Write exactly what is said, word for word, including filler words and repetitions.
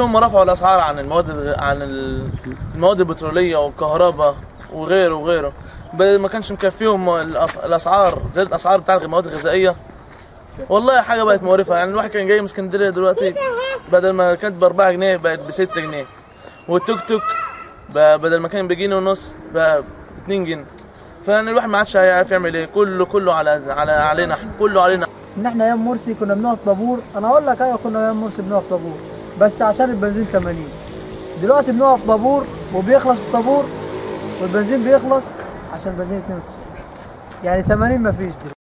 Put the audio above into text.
هم رفعوا الاسعار عن المواد عن المواد البتروليه والكهرباء وغيره وغيره، ما كانش مكفيهم الاسعار زي الاسعار بتاع المواد الغذائيه. والله حاجه بقت مقرفه. يعني الواحد كان جاي من اسكندريه دلوقتي بدل ما كانت ب أربعة جنيه بقت ب ستة جنيه، والتوك توك بدل ما كان بجنيه ونص بقى ب اتنين جنيه. فان الواحد ما عادش هيعرف يعمل ايه، كله كله على على علينا احنا، كله علينا. ان احنا ايام مرسي كنا بنقف طابور، انا اقول لك ايوه كنا ايام مرسي بنقف طابور بس عشان البنزين ثمانين. دلوقتي بنقف طابور وبيخلص الطابور والبنزين بيخلص عشان البنزين اتنين وتسعين، يعني ثمانين مفيش دلوقتي.